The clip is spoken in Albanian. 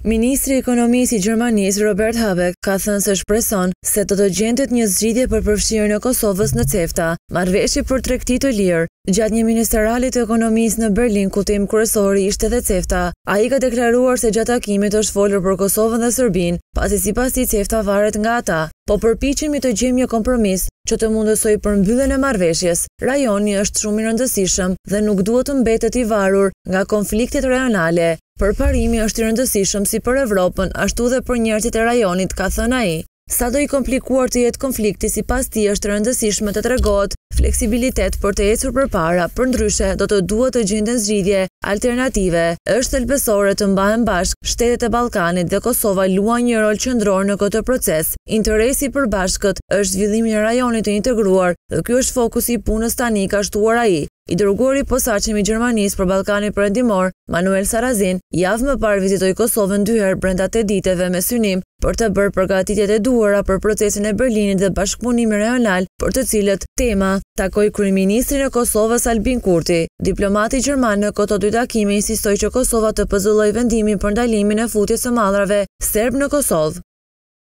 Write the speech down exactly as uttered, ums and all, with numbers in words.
Ministri i Ekonomisë i Gjermanisë Robert Habeck ka thënë se shpreson se do të gjendet një zgjidhje për përfshirjen e Kosovës në CEFTA, marrëveshje për tregti të lirë, gjatë një ministeralit të ekonomisë në Berlin ku temë kryesore ishte edhe CEFTA. Ai ka deklaruar se gjatë takimit është folur për Kosovën dhe Serbinë, pasi sipas tij CEFTA varet nga ata. Po përpiqemi të gjejmë një kompromis që të mundësojë përmbylljen e marrëveshjes. Rajoni është shumë i rëndësishëm dhe nuk duhet të mbetet i varur nga konfliktet rajonale. Përparimi është i rëndësishëm si për Evropën, ashtu dhe për njerëzit e rajonit, ka thënë ai. Sa do i komplikuar të jetë konflikti, sipas tij është rëndësishme të tregohet fleksibilitet për të ecur përpara, përndryshe do të duhet të gjenden zgjidhje alternative. Është thelbësore të mbahen bashkë shtetet e Ballkanit dhe Kosova luan një rol qendror në këtë proces. Interesi i përbashkët është zhvillimi i rajonit të integruar dhe ky është fokusi i punës tani, ka shtuar ai. I dërguari i posaçëm i Gjermanisë për Ballkanin Perëndimor, Manuel Sarrazin, javë më parë vizitoi Kosovën dy herë brenda tetë ditëve me synim për të bërë përgatitjet e duhura për procesin e Berlinit dhe bashkëpunimin rajonal, për të cilët tema takoi kryeministrin e Kosovës Albin Kurti. Diplomati gjerman në këto dy takime insistoi që Kosova të pëzullojë vendimin për ndalimin e futjes së mallrave serb në Kosovë.